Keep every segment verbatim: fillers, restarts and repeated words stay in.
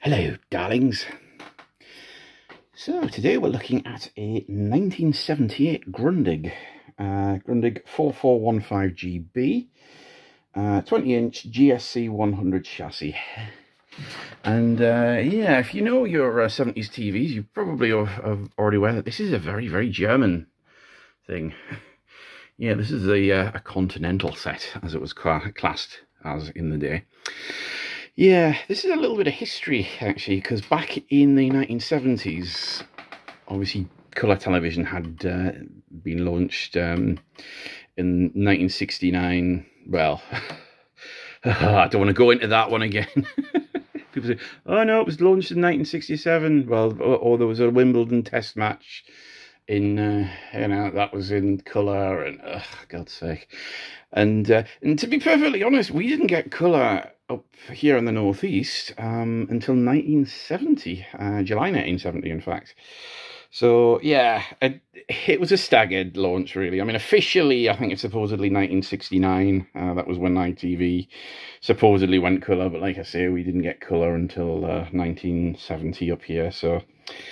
Hello, darlings. So today we're looking at a nineteen seventy-eight Grundig, uh, Grundig four four one five G B, uh, twenty inch G S C one hundred chassis. And uh, yeah, if you know your uh, seventies T Vs, you probably are, are already aware that this is a very, very German thing. Yeah, this is a, uh, a continental set, as it was classed as in the day. Yeah, this is a little bit of history, actually, because back in the nineteen seventies, obviously, colour television had uh, been launched um, in nineteen sixty-nine. Well, I don't want to go into that one again. People say, oh no, it was launched in nineteen sixty-seven. Well, or, or there was a Wimbledon test match in, uh, you know, that was in colour, and, oh, God's sake. And, uh, and to be perfectly honest, we didn't get colour up here in the northeast um, until nineteen seventy, uh, July nineteen seventy, in fact. So yeah, it, it was a staggered launch, really. I mean, officially, I think it's supposedly nineteen sixty-nine. Uh, that was when I T V supposedly went colour, but like I say, we didn't get colour until uh, nineteen seventy up here. So,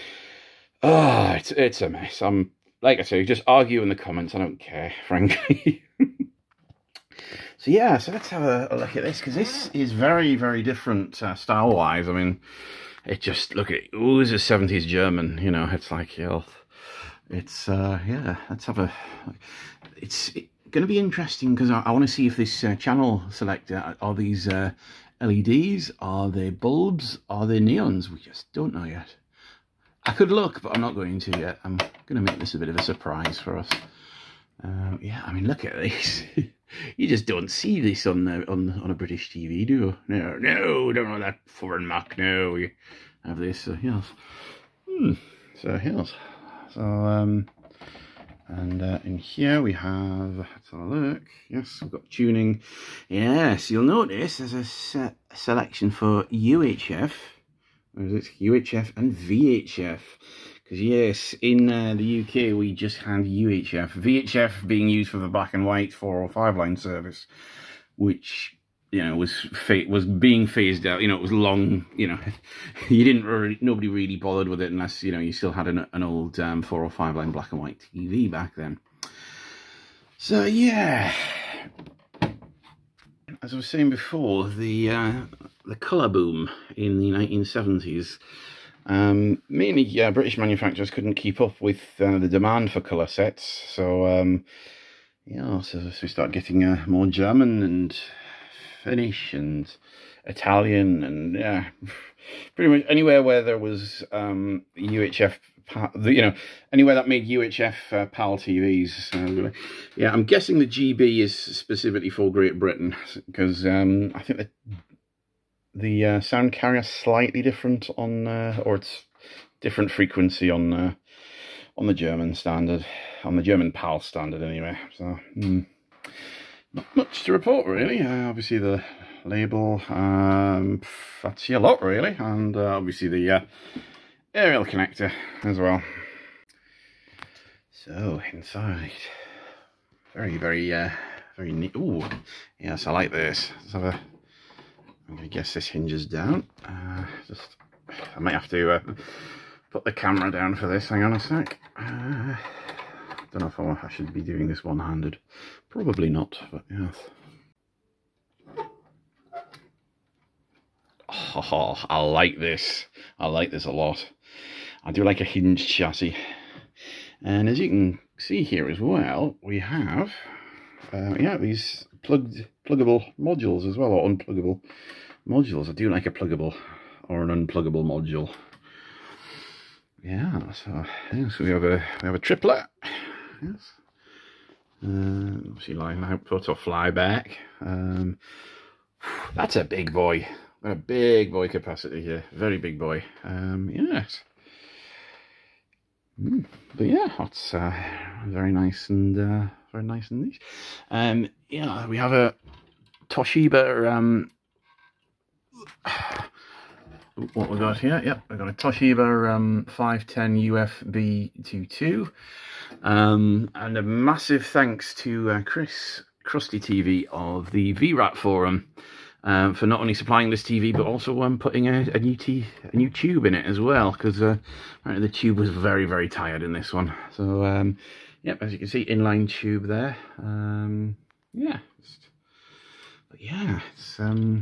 oh, it's it's a mess. I'm like I say, just argue in the comments. I don't care, frankly. So yeah, so let's have a, a look at this, because this is very, very different uh, style-wise. I mean, it just, look at it, oozes seventies German, you know, it's like, yeah, it's, uh, yeah, let's have a, it's going to be interesting, because I, I want to see if this uh, channel selector, are these uh, L E Ds, are they bulbs, are they neons? We just don't know yet. I could look, but I'm not going to yet. I'm going to make this a bit of a surprise for us. Um, yeah, I mean, look at this. You just don't see this on the, on on a British T V, do you? No, no, don't know that foreign muck. No, we have this. Uh, yes. Hmm. So here's so um, and uh, in here we have. Let's have a look. Yes, we've got tuning. Yes, you'll notice there's a set selection for U H F. Or is it U H F and V H F? Because yes, in uh, the U K we just had U H F, V H F being used for the black and white four oh five line service, which, you know, was was being phased out. You know, it was long. You know, you didn't really, nobody really bothered with it unless, you know, you still had an, an old um, four oh five line black and white T V back then. So yeah, as I was saying before, the uh, the colour boom in the nineteen seventies. Um, mainly, yeah, British manufacturers couldn't keep up with uh, the demand for colour sets, so um, yeah, so, so we start getting uh, more German and Finnish and Italian, and yeah, pretty much anywhere where there was um, U H F, you know, anywhere that made U H F uh, PAL T Vs. So, yeah, I'm guessing the G B is specifically for Great Britain, because um, I think that the uh, sound carrier slightly different on, uh, or it's different frequency on uh, on the German standard, on the German PAL standard anyway. So mm, not much to report really. Uh, obviously the label, um, that's a lot really, and uh, obviously the uh, aerial connector as well. So inside, very very uh, very neat. Ooh, yes, I like this. Let's have a. I'm going to guess this hinges down. Uh, just, I might have to uh, put the camera down for this. Hang on a sec. Uh, don't know if I, I should be doing this one-handed. Probably not, but yes. Oh, I like this. I like this a lot. I do like a hinged chassis. And as you can see here as well, we have uh, yeah, these plugged pluggable modules as well, or unpluggable modules. I do like a pluggable or an unpluggable module. Yeah, so, yeah, so we have a we have a triplet. Yes. Uh, obviously line output or flyback. Um, that's a big boy. A big boy capacity here. Very big boy. Um, yes. Mm, but yeah, that's uh, very nice and uh, very nice and neat. Um, yeah, we have a Toshiba. Um, what we got here? Yep, we've got a Toshiba um, five ten U F B twenty-two, um, and a massive thanks to uh, Chris Krusty T V of the V RAT forum um, for not only supplying this T V, but also um, putting a, a new t a new tube in it as well, because uh, the tube was very, very tired in this one. So, um, yep, as you can see, inline tube there. Um, yeah, just, but yeah, it's um,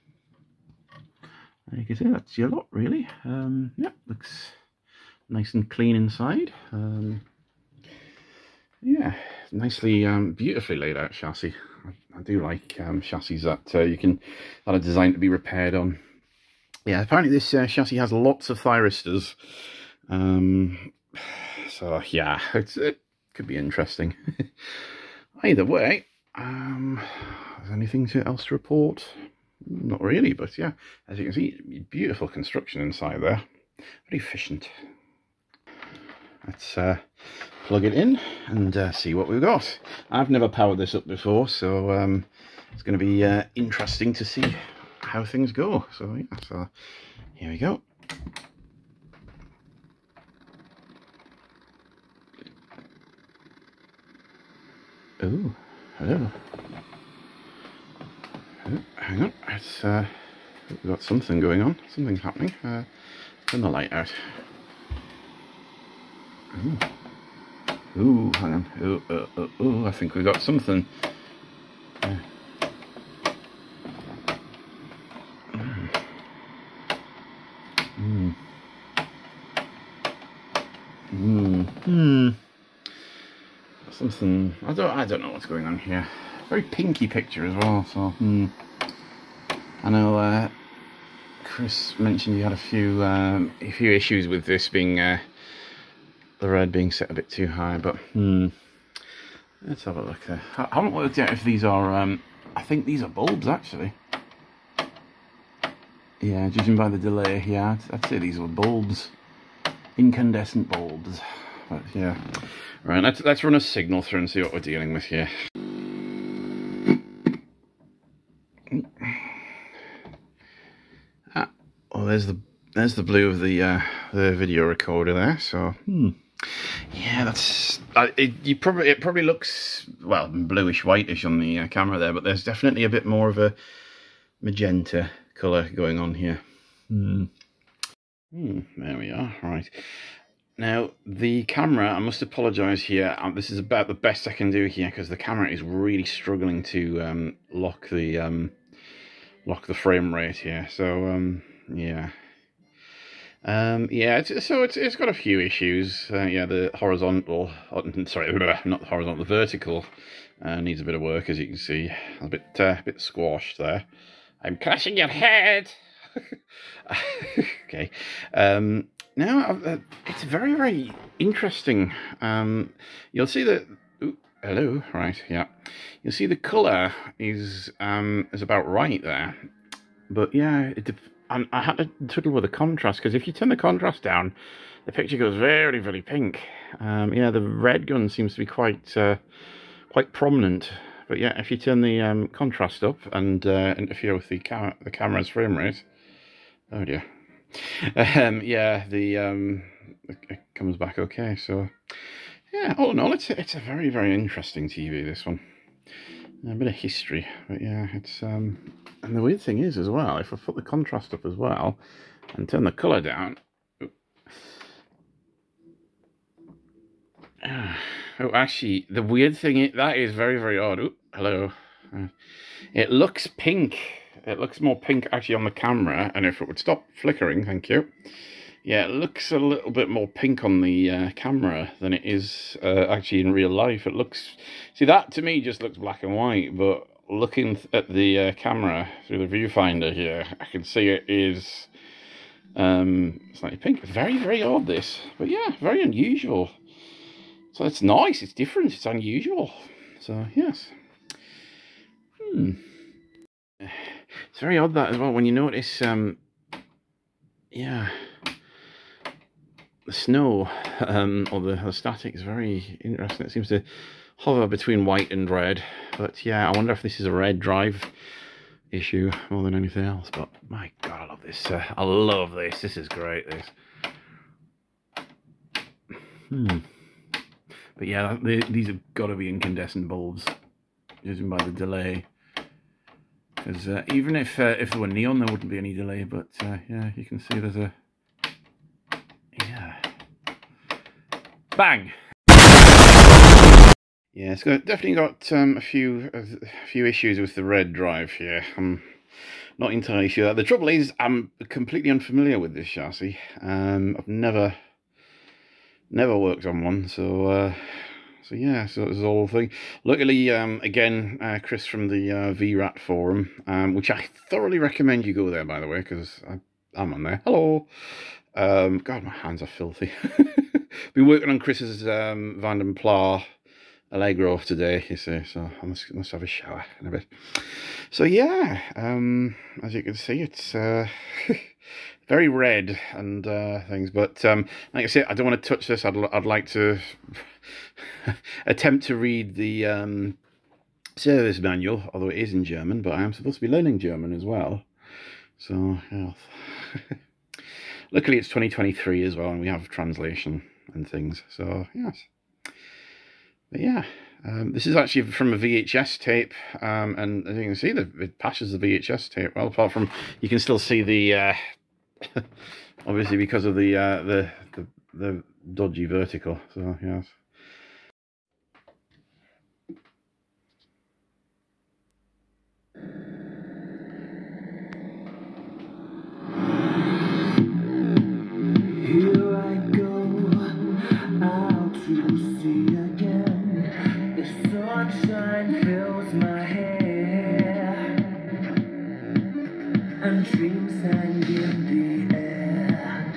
you can see that's your lot really. Um, yeah, looks nice and clean inside. Um, yeah, nicely, um, beautifully laid out chassis. I, I do like um, chassis that uh, you can that are designed to be repaired on. Yeah, apparently this uh, chassis has lots of thyristors. Um, so yeah, it's, it could be interesting. Either way, um, is there anything to, else to report? Not really, but yeah, as you can see, beautiful construction inside there. Very efficient. Let's uh, plug it in and uh, see what we've got. I've never powered this up before, so um, it's going to be uh, interesting to see how things go. So yeah, so here we go. Oh, hello. Oh, hang on, it's uh, we've got something going on. Something's happening. Uh, turn the light out. Ooh. Ooh, hang on. Ooh, uh, uh, ooh, I think we got something. Uh, mm. Mm. Mm. Something. I don't. I don't know what's going on here. Very pinky picture as well. So, hmm. I know. Uh, Chris mentioned you had a few, um, a few issues with this being. Uh, the red being set a bit too high, but hmm. Let's have a look there. I haven't worked out if these are, um, I think these are bulbs actually. Yeah, judging by the delay, yeah, I'd, I'd say these were bulbs. Incandescent bulbs. But yeah. Right, let's, let's run a signal through and see what we're dealing with here. Ah, well, there's the, there's the blue of the, uh, the video recorder there, so, hmm. Yeah, that's uh, it. You probably it probably looks well bluish whitish on the uh, camera there, but there's definitely a bit more of a magenta colour going on here. Hmm. Hmm. There we are. Right now, the camera. I must apologise here. Um, this is about the best I can do here because the camera is really struggling to um, lock the um, lock the frame rate here. So um, yeah. Um, yeah, it's, so it's it's got a few issues. Uh, yeah, the horizontal, sorry, not the horizontal, the vertical uh, needs a bit of work, as you can see. A bit, uh, a bit squashed there. I'm crushing your head. Okay. Um, now uh, it's very, very interesting. Um, you'll see that. Ooh, hello, right? Yeah, you'll see the colour is um is about right there, but yeah, it. And I had to fiddle with the contrast, because if you turn the contrast down, the picture goes very, very pink. Um, yeah, the red gun seems to be quite uh, quite prominent. But yeah, if you turn the um, contrast up and uh, interfere with the, cam the camera's frame rate, oh dear. Um, yeah, the um, it comes back okay. So yeah, all in all, it's a, it's a very, very interesting T V, this one. A bit of history, but yeah, it's um and the weird thing is as well, if I put the contrast up as well and turn the colour down, oh, actually, the weird thing is, that is very, very odd. Ooh, hello. Uh, it looks pink. It looks more pink actually on the camera, and if it would stop flickering, thank you. Yeah, it looks a little bit more pink on the uh, camera than it is uh, actually in real life. It looks, see, that to me just looks black and white, but looking at the uh, camera through the viewfinder here, I can see it is um, slightly pink. Very, very odd, this, but yeah, very unusual. So it's nice, it's different, it's unusual. So yes. Hmm. It's very odd that as well when you notice, um, yeah. The snow, um, or the, the static is very interesting. It seems to hover between white and red. But yeah, I wonder if this is a red drive issue more than anything else. But my God, I love this. Uh, I love this. This is great, this. Hmm. But yeah, they, these have got to be incandescent bulbs, judging by the delay. Because uh, even if uh, if there were neon, there wouldn't be any delay. But uh, yeah, you can see there's a yeah, bang. Yeah, it's got, definitely got um, a few a few issues with the red drive here. I'm not entirely sure. The trouble is, I'm completely unfamiliar with this chassis. Um, I've never never worked on one, so uh, so yeah, so it was the whole thing. Luckily, um, again, uh, Chris from the uh, V RAT forum, um, which I thoroughly recommend you go there, by the way, because I'm on there. Hello. Um, God, my hands are filthy. Been working on Chris's um, Van den Pla Allegro today, you see, so I must, must have a shower in a bit. So yeah, um, as you can see, it's uh, very red and uh, things, but um, like I said, I don't want to touch this. I'd, I'd like to attempt to read the um, service manual, although it is in German, but I am supposed to be learning German as well. So, yeah. Luckily it's twenty twenty-three as well, and we have translation and things, so yes. But yeah, um, this is actually from a V H S tape, um, and as you can see, the, it passes the V H S tape well. Apart from, you can still see the, uh, obviously because of the, uh, the the the dodgy vertical. So yes. Here I go, out to sea again. The sunshine fills my hair, and dreams hang in the air.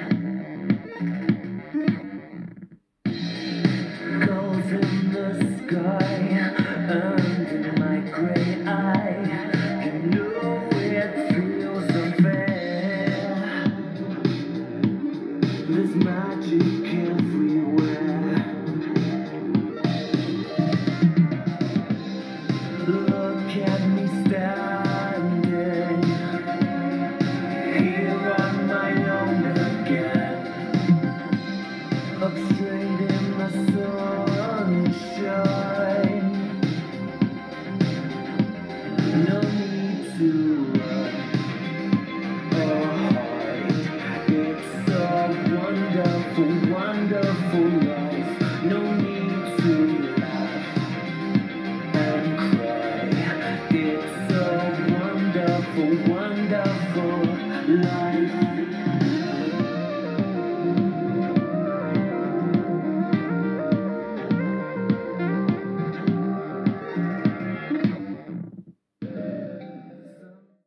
Gulls in the sky, under my grey eye. You know it feels unfair. There's magic everywhere. Look at me standing here on my own again, up straight in the sunshine. No need to run or hide. It's a wonderful, wonderful life.